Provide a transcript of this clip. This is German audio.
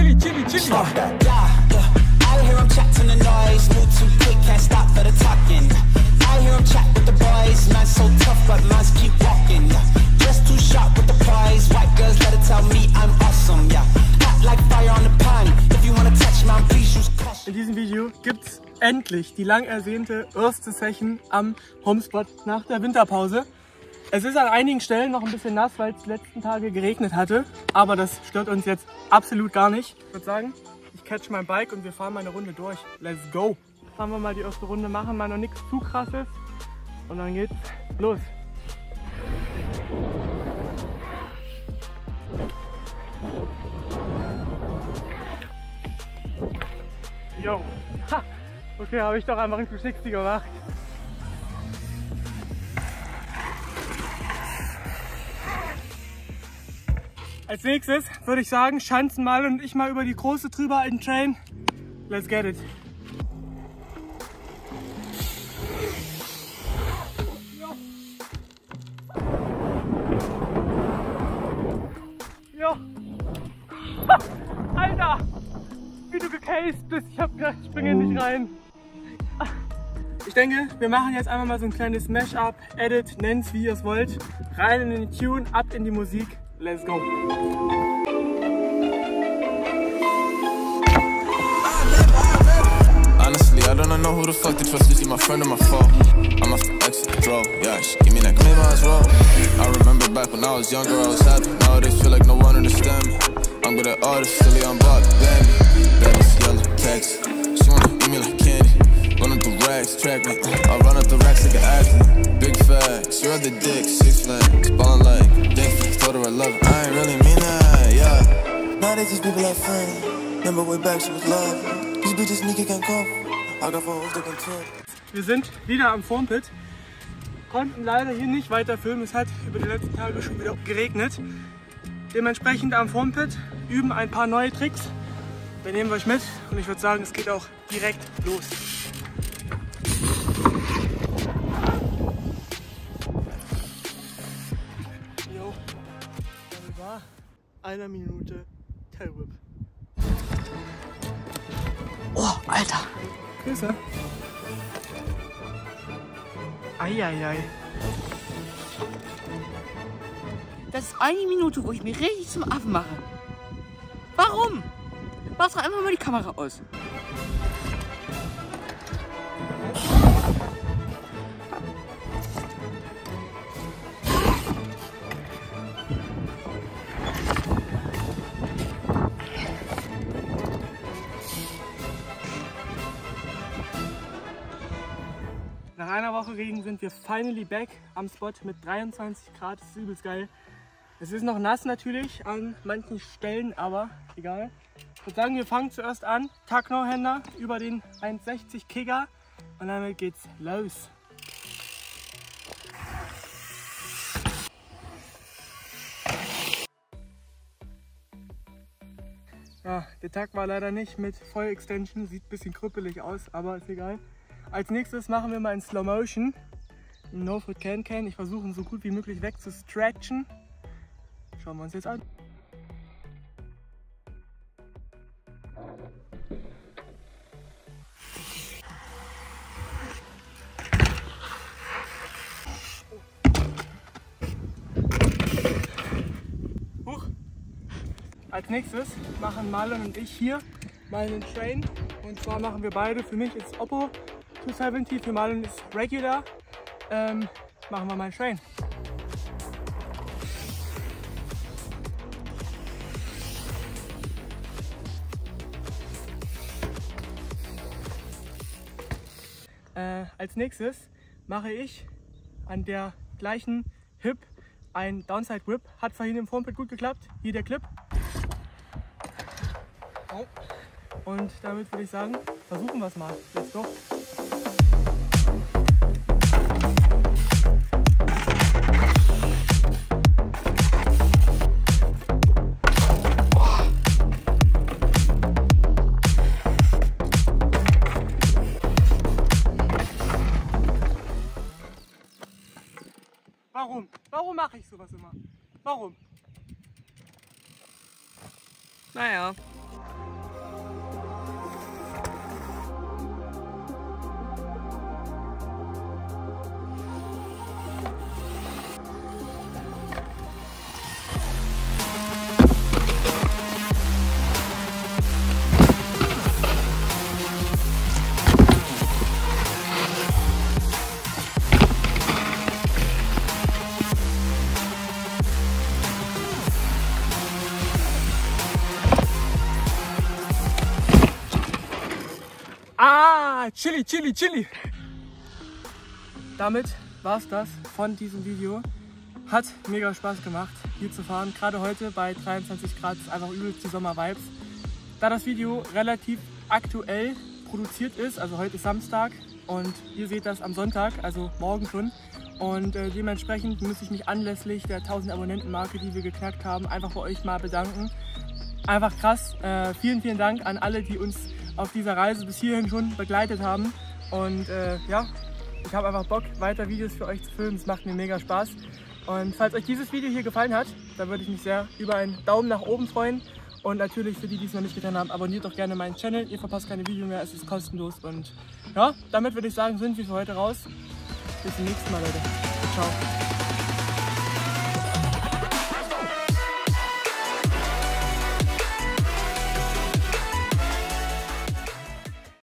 chilly, chilly. Stop that. I hear him chat to the noise. Move too quick, can't stop for the talking. I hear him chat with the boys. Man's so tough, but man's keep walking. Just too sharp with the prize. White girls, let it tell me I'm awesome. Yeah, hot like fire on the pan. If you wanna touch man, please use caution. In diesem Video gibt's endlich die lang ersehnte erste Session am Homespot nach der Winterpause. Es ist an einigen Stellen noch ein bisschen nass, weil es die letzten Tage geregnet hatte. Aber das stört uns jetzt absolut gar nicht. Ich würde sagen, ich catch mein Bike und wir fahren mal eine Runde durch. Let's go! Fahren wir mal die erste Runde, machen mal noch nichts zu krasses. Und dann geht's los. Jo. Ha. Okay, habe ich doch einfach ein 360 gemacht. Als nächstes würde ich sagen, schanzen mal und ich mal über die große drüber in Train. Let's get it. Jo. Ha. Alter! Wie du gecased bist. Ich hab gedacht, ich springe nicht rein. Ich denke, wir machen jetzt einfach mal so ein kleines Mash-up, Edit, nennt's wie ihr es wollt. Rein in den Tune, ab in die Musik. Let's go! Honestly, I don't know who the fuck to trust. Is he my friend or my foe? I'm off the exit, bro. Yeah, she give me that claim I was roll. I remember back when I was younger, I was happy. Nowadays feel like no one understand me. I'm good at all this, silly on block, baby. Baby's yellow text. She wanna eat me like candy. Running through racks, track me. I run up the racks like an athlete. Big facts, you're the dick, 6 flags. Ballin' like dick, told her I love her. I ain't really mean that, yeah. Now they just people like friends. Remember way back she was love. These bitches sneaky can't cover. I got 4 hoes that can tell. Wir sind wieder am Foam-Pit. Konnten leider hier nicht weiter filmen. Es hat über die letzten Tage schon wieder geregnet. Dementsprechend am Foam-Pit üben ein paar neue Tricks. Wir nehmen euch mit und ich würde sagen, es geht auch direkt los. Jo, das war 1 Minute Tailwhip. Oh, Alter. Grüße. Eieiei. Das ist 1 Minute, wo ich mich richtig zum Affen mache. Warum? Mach doch einfach mal die Kamera aus. Nach einer Woche Regen sind wir finally back am Spot mit 23 Grad. Das ist übelst geil. Es ist noch nass natürlich an manchen Stellen, aber egal. Ich würde sagen, wir fangen zuerst an. Tuck-No-Händer über den 1,60 Kicker und damit geht's los. Ja, der Tuck war leider nicht mit Voll-Extension, sieht ein bisschen krüppelig aus, aber ist egal. Als nächstes machen wir mal in Slow Motion einen No-Foot Can-Can. Ich versuche ihn so gut wie möglich wegzustretchen. Schauen wir uns jetzt an. Huch. Als nächstes machen Marlon und ich hier mal einen Train. Und zwar machen wir beide, für mich ist Oppo 270, für Marlon ist Regular. Machen wir mal einen Train. Als nächstes mache ich an der gleichen Hip ein Downside Whip. Hat vorhin im Foam-Pit gut geklappt. Hier der Clip. Und damit würde ich sagen, versuchen wir es mal. Let's go. Warum? Warum mache ich sowas immer? Warum? Naja. Chili, Chili, Chili. Damit war es das von diesem Video. Hat mega Spaß gemacht, hier zu fahren. Gerade heute bei 23 Grad ist einfach übelst die Sommer-Vibes. Da das Video relativ aktuell produziert ist, also heute ist Samstag und ihr seht das am Sonntag, also morgen schon. Und dementsprechend muss ich mich anlässlich der 1000 Abonnenten-Marke, die wir geknackt haben, einfach bei euch mal bedanken. Einfach krass. Vielen, vielen Dank an alle, die uns auf dieser Reise bis hierhin schon begleitet haben. Und ja, ich habe einfach Bock, weiter Videos für euch zu filmen. Es macht mir mega Spaß. Und falls euch dieses Video hier gefallen hat, dann würde ich mich sehr über einen Daumen nach oben freuen. Und natürlich für die, die es noch nicht getan haben, abonniert doch gerne meinen Channel. Ihr verpasst keine Videos mehr, es ist kostenlos. Und ja, damit würde ich sagen, sind wir für heute raus. Bis zum nächsten Mal, Leute. Ciao.